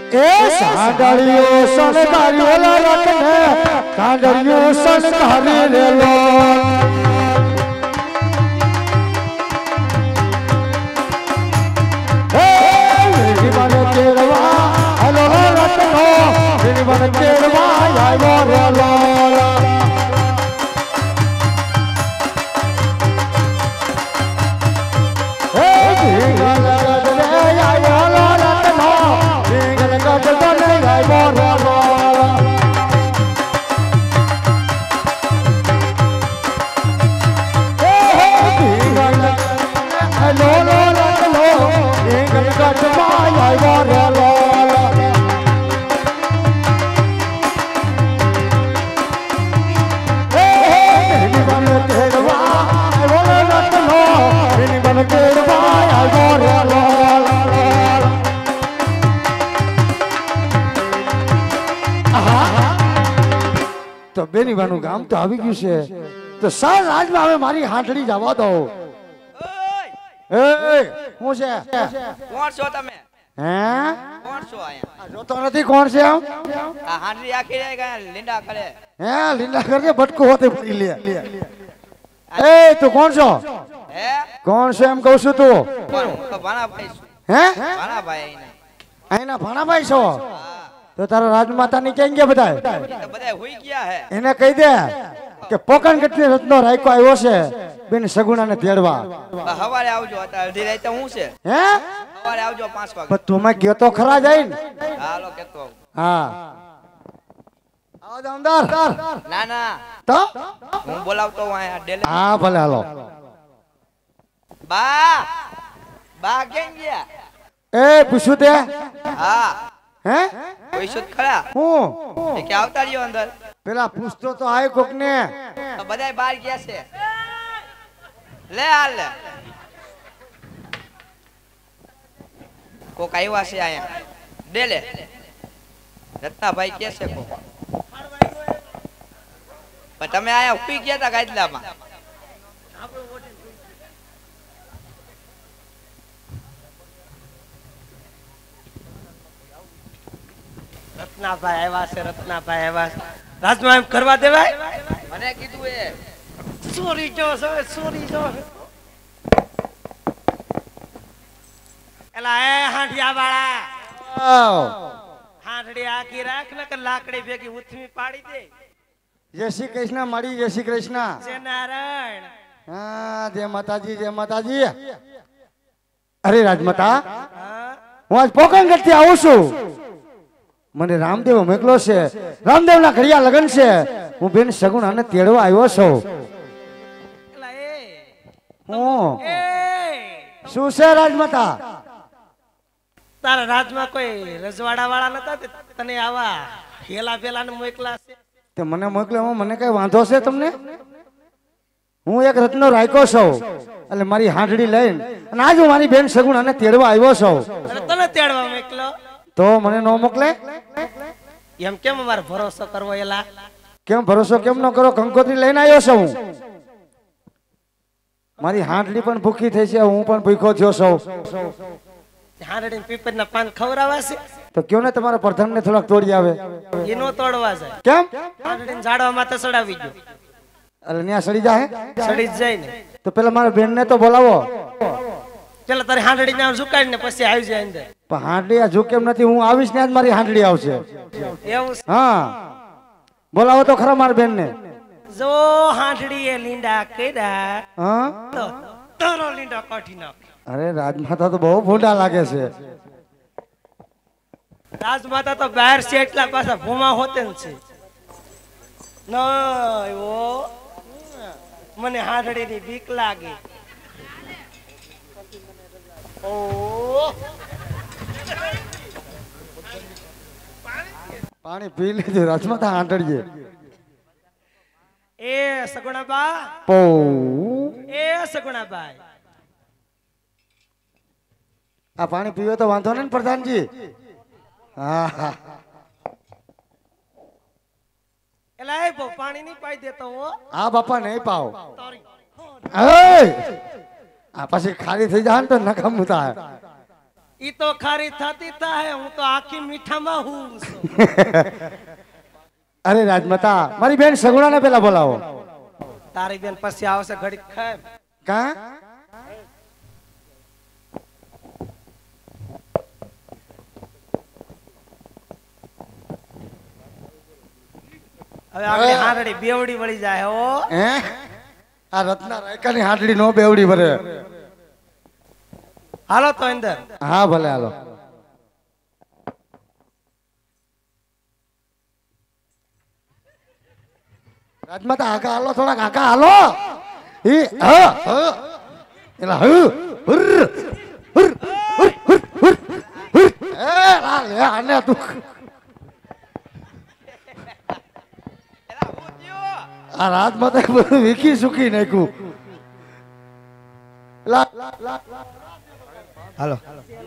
ए सांडरियो सनकारी लो रतने सांडरियो सनकारी रे लो ए बन केरवा हेलो रतनो बन केरवा आयो रे लो तो बेनी बानु गाम तो આવી ગયું છે તો સાર રાજમાં હવે મારી હાંઠડી જવા દો એ હું છે કોણ છો તમે હે કોણ છો આયા જોતો નથી કોણ છે આમ આ હાંડરી આખી રે ગયા લીંડા કરે હે લીલા કરજે બટકો હોતે પડી લે એ તું કોણ છો હે કોણ છે એમ કહું છું તું કોણ તો ભાણાભાઈ છું હે ભાણાભાઈ આઈના ભાણાભાઈ છો तो तारा राजमाता ने क्યાં ગયા બધા તો બધા હોઈ ગયા હે એને કહી દે કે પોકણ કેટલી રત્નો રાખ્યો આવ્યો છે બેન સગુણાને તેડવા હવારે આવજો અત્યારે અડધી રાતે હું છે હે હવારે આવજો 5 વાગે પણ તું માં ગયો તો ખરા જાય ને હાલો કેતો હા આવો દમદાર ના ના તો હું બોલાવતો હું આ ડેલે હા ભલે હાલો બા બા કેમ ગયા એ પૂછું તે હા હે કોઈ સુત ખરા હું એ કે આવતા રહ્યો અંદર પેલા પૂછતો તો આય કોક ને તો બધાય બહાર ગયા છે લે હાલ લે કોક આવ્યા છે આયા ડેલે રત્નાભાઈ કે છે કોક પણ તમે આયા ઉભી ગયા તા ગાદલામાં રત્નાભાઈ આવ્યા છે રત્નાભાઈ આવ્યા છે રાજમાં એમ કરવા દેવાય મને કીધું એ સોરી જો સોરી જો એલા એ હાંડિયા વાળા હાંડડી આખી રાખ ને કે લાકડી ભેગી ઉથમી પાડી દે જય શ્રી કૃષ્ણ મારી જય શ્રી કૃષ્ણ જય નારાયણ હા જય માતાજી જય માતાજી અરે રાજમાતા હા હું આજ પોકણગઢથી આવું છું મને રામદેવ મોકલો છે રામદેવના ઘડિયા લગન છે હું બેન સગુણાને તેડવા આવ્યો છું એલા હું એ શું છે રાજમાતા તારા રાજમાં કોઈ રજવાડા વાળા નતા તને આવા હેલા ફેલા ને મોકલા છે તે મને મોકલ્યો મને કઈ વાંધો છે તમને હું એક રત્નો રાખ્યો છું એટલે મારી હાંડડી લઈને અને આજ હું મારી બેન સગુણાને તેડવા આવ્યો છું અને તને તેડવા મોકલો તો મને ન મોકલે એમ કેમ અમારે ભરોસો કરવો એલા કેમ ભરોસો કેમ ન કરો કંકોત્રી લઈને આવ્યો છું હું મારી હાંડડી પણ ભૂખી થઈ છે હું પણ ભૂખો થયો છું હાંડડી પીપરના પાન ખવરાવા છે તો કયો ને તમારા પ્રધાન ને થોડાક તોડી આવે એનો તોડવા જાય કેમ હાંડડીને ઝાડવા માથે ચડાવી ગયો એટલે ન્યા સડી જાય સડી જ જાય ને તો પેલા મારા બેન ને તો બોલાવો પેલા તારી હાંડડી ને ઝુકાડીને પછી આવી જાય અંદર પણ હાંડડી આ ઝુકેમ નથી હું આવીશ ને જ મારી હાંડડી આવશે એવું છે. હા બોલાવો તો ખરા મારા બેન ને જો હાંડડી એ લીંડા કર્યા હા તો તારો લીંડા કાઢી નાખ અરે રાજમાતા તો બહુ ફૂંડા લાગે છે રાજમાતા તો બહાર છે એટલા પાછા ભૂમા હોતે ને છે નય ઓ મને હાંડડી ની બીક લાગે ઓ પાણી પી લીધું રાજમાતા હાંડડીએ એ સગુણાબા પો એ સગુણાબાઈ આ પાણી પીવે તો વાંધો નહીં ને પ્રધાનજી હા હા એલા એ બહુ પાણી નહીં પાઈ દેતો હો હા બાપા નહીં પાવ તારી આ પછી ખાલી થઈ જાય ને તો નકામું થાય ઈ તો ખારી થતી થાય હું તો આખી મીઠામાં હું છું. અરે રાજમાતા મારી બેન સગુણાને પેલા બોલાવો. તારી બેન પછી આવશે ઘડીક ખાય. કા હવે આપણે હારડી બેવડી વળી જાય હો. હે આ રત્ના રાયકાની હાટડી નો બેવડી ભરે. હાલો તો અંદર. હા ભલે હાલો. રાજમાતા આગા હાલો થોડાક આગા હાલો. ઈ હા હા એલા હ હુર હુર હુર હુર હુર હુર એ લા લે આને તું એલા હું થયું? આ રાજમાતા બધું વીખી સુકી નાખ્યું. લા હાલો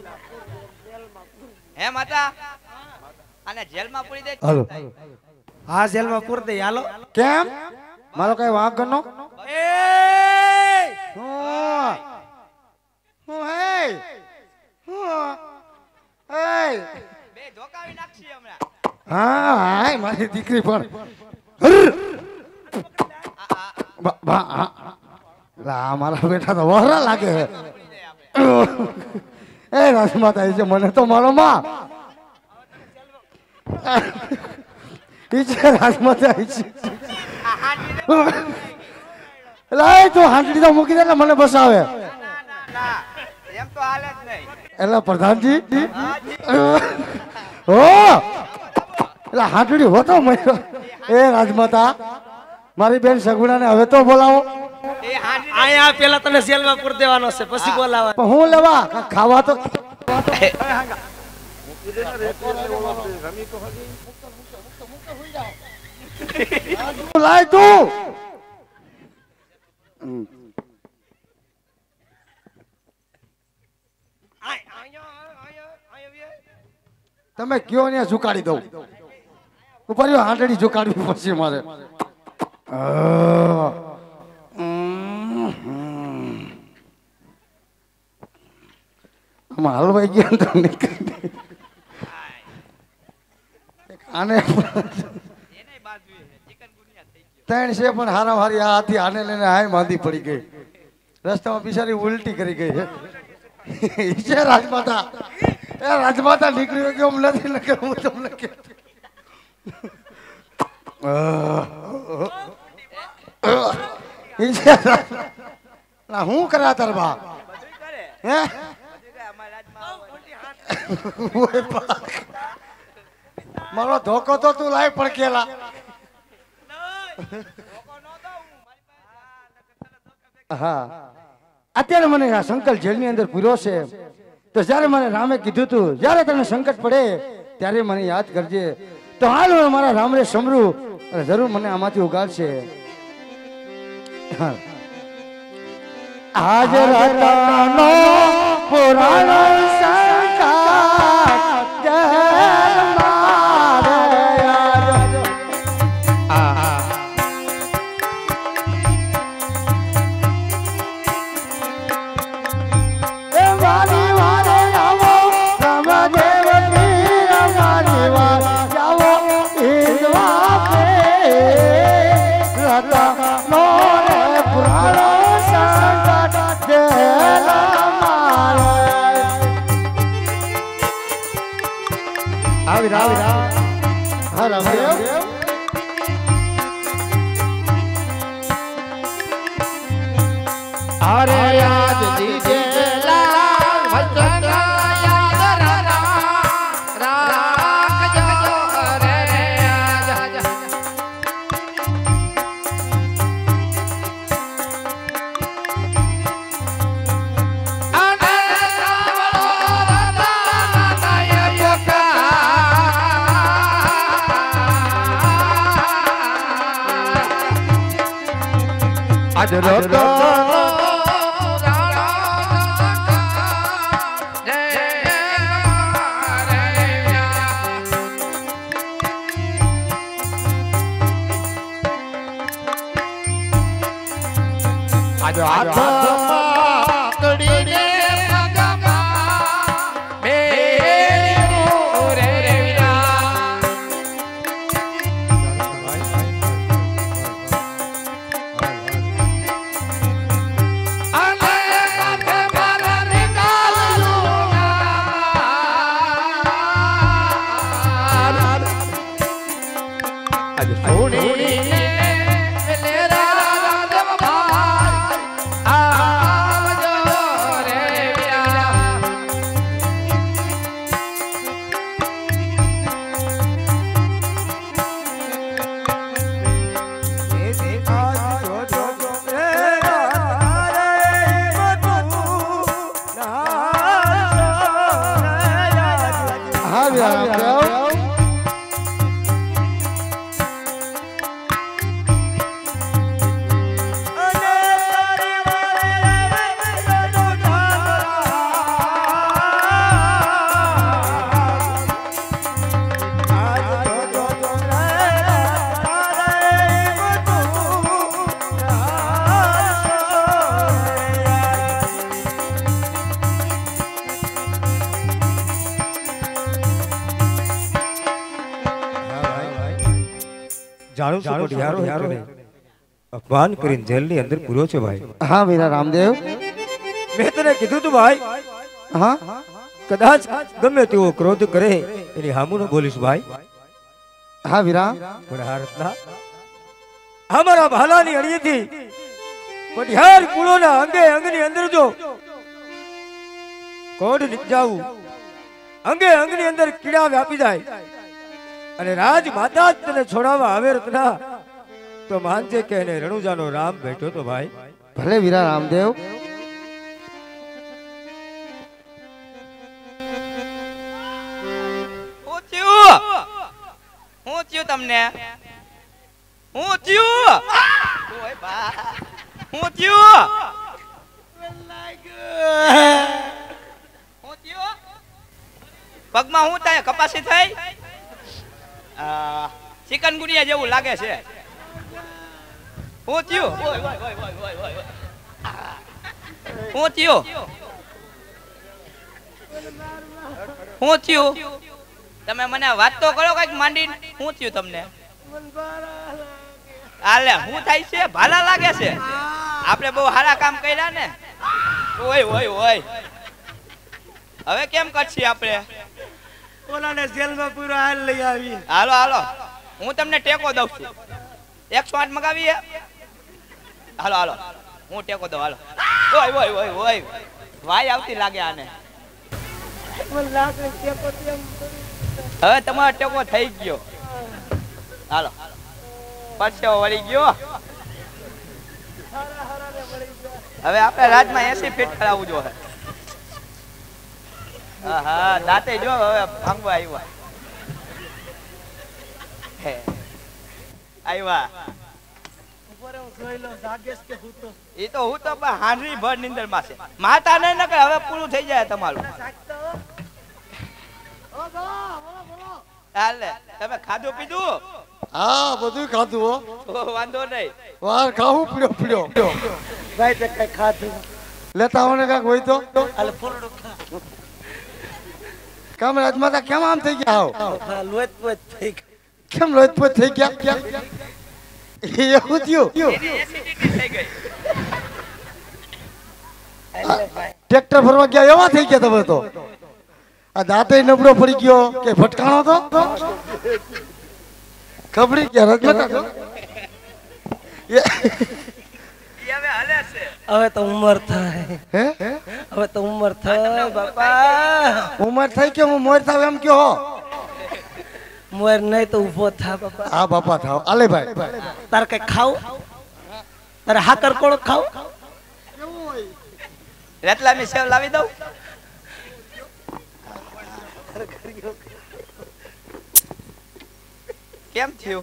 હે માતા આને જેલમાં પૂરી દે. હાલો. હા જેલમાં પૂર દે હાલો. કેમ મારો કઈ વાંક કરનો એ હું હું હે હું હે બે ધોકાવી નાખશી હમણાં. હા હાય મારી દીકરી પણ લા મારા બેટા તો વહરા લાગે હે. એ રાજમાતા છે મને તો મારો માં ઈ છે રાજમાતા ઈ છે. આ હાંડી લાય તું હાંડડી તો મૂકી દે એટલે મને બસાવે. ના એમ તો હાલે જ નહીં. એટલે પ્રધાનજી ઓ એટલે હાંડડી હોતો મર્યો. એ રાજમાતા મારી બેન સગુણાને હવે તો બોલાવો. એ હાંડી અહીંયા પેલા તને જેલમાં પૂર દેવાનો છે પછી બોલાવા. પણ હું લેવા ખાવા તો લાય તું તમે કયો ને ઝુકાડી દઉં ઉપર હાંડડી ઝુકાડવી પછી મારે. આમાં હલવાઈ ગયા તો નીકળી આને એનેય બાજુ ચિકનગુનિયા થઈ ગયો. ત્રણ છે પણ હારા હારી આ હાથી આને લઈને હાય માંદી પડી ગઈ. રસ્તામાં બિચારી ઉલટી કરી ગઈ છે. ઈ છે રાજમાતા. એ રાજમાતા નીકળી ગયો એમ નથી લખે હું તમને કે ઈ છે ના હું કરા તાર બા બધુંય કરે. હે બધુંય કરે. અમારા રાજમાં ઓય બા. મારો ધોકો તો તું લાય પણ કેલા ધોકો ન દઉં. મારી પાસે હા અત્યારે મને આ સંકલ્પ જેલની અંદર પૂર્યો છે તો જ્યારે મને રામે કીધું તું જ્યારે તને સંકટ પડે ત્યારે મને યાદ કરજે તો હાલ હું મારા રામને સમરું અને જરૂર મને આમાંથી ઉગાડશે. હા. આજ રતનો પુરાણો સંકટ જેલ મારે આજ. એ વારી વારે આવો રામદેવ પીર વારી વાર જાવો ઈદવા પે રતનો રે પુરાણો સંકટ જેલ મારે. આવી હા રામદેવ અરે યાદ દીજે લાલ વચન યાદ રાખજો અરે યાદ. અને સાંભળો રતન આજ રતન હાથ પકડીને પગમાં જાણું છું કોઢિયારો યારો અપમાન કરીને જેલની અંદર પૂર્યો છે ભાઈ. હા વીરા રામદેવ. મેં તને કીધું તું ભાઈ, હા કદાચ ગમે તેવો ક્રોધ કરે એની હામું ન બોલીશ ભાઈ. હા વીરા. પણ આ રત્ના અમારા ભાલાની અડીએથી કોઢિયાર કુળોના અંગે અંગની અંદર જો કોઢ નિપજાવું, અંગે અંગની અંદર કીડા વ્યાપી જાય અને રાજ માતા જ તને છોડાવવા આવે રત્ના, તો માનજે કે એને રણુજાનો રામ બેઠો તો ભાઈ. ભલે વીરા રામદેવ. હું થયું તમને? હું થયું? ઓય બા, હું થયું? હું થયું? પગમાં હું થાય? કપાસી થઈ? ચિકનગુનિયા જેવું લાગે છે. હું થયું? હું થયું? હું થયું? તમે મને વાત તો કરો કઈક માંડીને. શું થયું તમને? આલે હું થાય છે? ભાલા લાગે છે. આપણે બહુ સારા કામ કર્યા ને. ઓય ઓય ઓય, હવે કેમ કરશી આપણે? ઓલાને જેલમાં પૂરો હાલ લઈ આવી. હાલો હાલો, હું તમને ટેકો દઉં છું. 108 મગાવીએ. હાલો હાલો, હું ટેકો દઉં. હાલો. ઓય ઓય ઓય ઓય, વાય આવતી લાગે આને. હવે તમારો ટેકો થઈ ગયો. હાલો, પરસેવો વળી ગયો. હવે આપણે રાજમાં 80 ફીટ કરાવવું જોઈએ. હા દાંતે જો હવે ભાંગવા આવ્યા. આવ્યા એ તો હું તો હાંડરી ભર નીંદર માં છે. માતા નહીં નકર હવે પૂરું થઈ જાય તમારું. હાલે, તમે ખાધું પીધું? હા બધું ખાધું હો. તો વાંધો નહીં. વાર ખાવું પીડ્યો ભાઈ તે કઈ ખાધું લેતા આવો ને કાંઈક હોય તો. હાલે ફોરડું ખા. કામ રાજમાતા કેમ આમ થઈ ગયા હાવ? હા લોટ પોત થઈ ગઈ. કેમ લોહીપોત થઈ ગયા? એવું થયું? એની એસિડિટી થઈ ગઈ. ટ્રેક્ટર ફરવા ગયા એવા થઈ ગયા તમે તો. આ દાંતે નબળો પડી ગયો કે ફટકાણો તો ખબરી ગયા રાજમાતા. ઈ હવે હાલે છે. હવે તો ઉંમર થાય. હે હવે તો ઉંમર થાય બાપા. ઉંમર થઈ કે હું મોર થાવ એમ કયો હો? મોર નહીં તો ઉભો થા બાપા. હા બાપા થાવ. આલે ભાઈ તારે કઈ ખાવ? તારે હાકર કોળો ખાવ? રતલામી સેવ લાવી દઉં? કેમ થયું?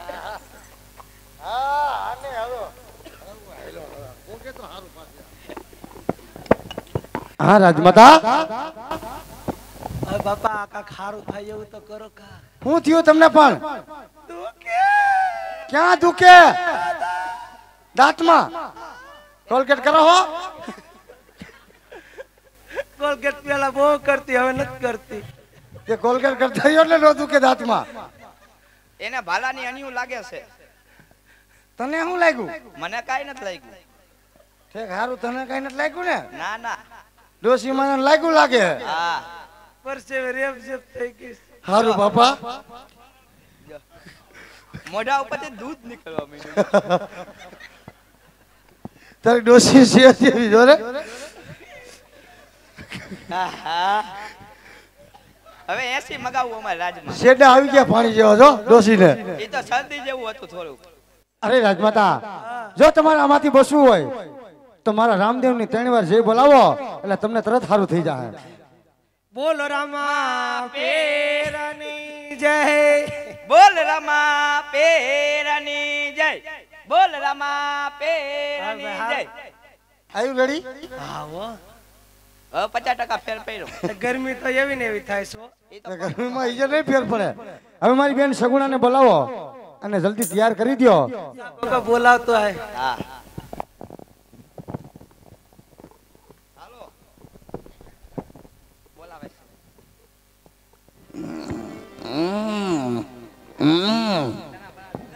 હા રાજમાતા. હવે બાપા આકા ખારું થાય એવું તો કરો કા. શું થયું તમને પણ? ક્યાં દુખે? દાંતમાં કોલગેટ કરો હો? કોલગેટ પેલા બહુ કરતી હવે નથી કરતી. તે કોલગેટ કરતા એટલે ન દુખે દાંતમાં? એને ભાલાની અણિયું લાગે છે. તને શું લાગ્યું? મને કાઈ નથી લાગ્યું. ઠેક હારું, તને કઈ નથી લાગ્યું ને? ના ના. ડોશી મને લાગ્યું લાગે. હા પરસેવે રેપ જેપ થઈ ગઈ. હારું બાપા. મોઢા ઉપરથી દૂધ નીકળવા માંડ્યું. તારી ડોશી છે જેવી જો રે. આહા. હવે 80 મગાવું અમારા રાજમાં. શેડા આવી ગયા પાણી જેવા જો ડોશીને. એ તો શરદી જેવું હતું થોડું. અરે રાજમાતા, જો તમારે આમાંથી બસવું હોય તો મારા રામદેવની 3 વાર જય બોલાવો એટલે તમને તરત સારું થઈ જાય. બોલ રામા પેરાની જય. બોલ રમા પેરાની જય. બોલ રમા પેરાની જય. આયુ રેડી? હા હો. હવે 50% ફેર પડ્યો. ગરમી તો એવી ને એવી થાય છે. ગરમીમાં ઈજે નહીં ફેર પડે. હવે મારી બેન સગુણાને બોલાવો અને જલ્દી તૈયાર કરી દો. બાપા બોલાવતો આય. હા બોલાવે છે.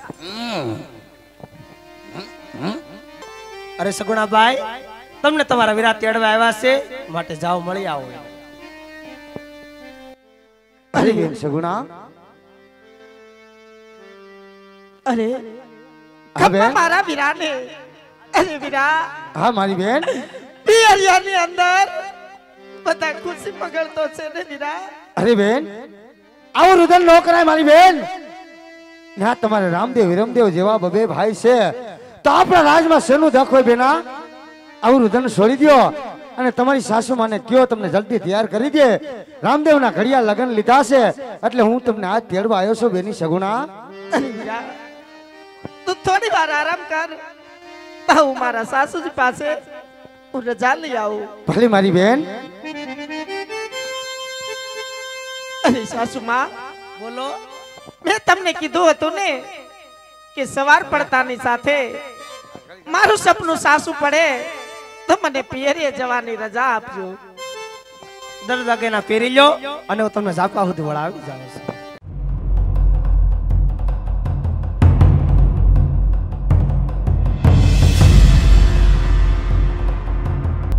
અરે સગુણાભાઈ તમને તમારા વિરાટ તેડવા આવ્યા છે માટે જાઓ મળી આવો. અરે બેન સગુણા. અરે હા બેન. મારા વિરાને અરે વિરા હા મારી બેન. પિયરિયાની અંદર બધા ખુશી પકડતો છે ને વિરા. અરે બેન આવું રુદન ન કરાય મારી બેન. ના તમારે રામદેવ વિરમદેવ જેવા બબે ભાઈ છે તો આપણા રાજમાં શેનું દખ હોય બેના. આવું રુદન છોડી દો અને તમારી સાસુ માને કયો તમને જલ્દી તૈયાર કરી દે. રામદેવના ઘડિયા લગન લીધા છે એટલે હું તમને આજ તેડવા આવ્યો છું બેની સગુણા. અરે વિરા તું થોડી વાર આરામ કર. હું મારા સાસુજી પાસે હું રજા લઈ આવું. ભલે મારી બેન. અરે સાસુમાં બોલો. મેં તમને કીધું હતું ને કે સવાર પડતાની સાથે મારું સપનું સાસુ પડે તો મને પિયરે જવાની રજા આપજો. 10 વાગ્યાના ફેરી લ્યો અને હું તમને ઝાપા સુધી વળાવી જાઉં છું.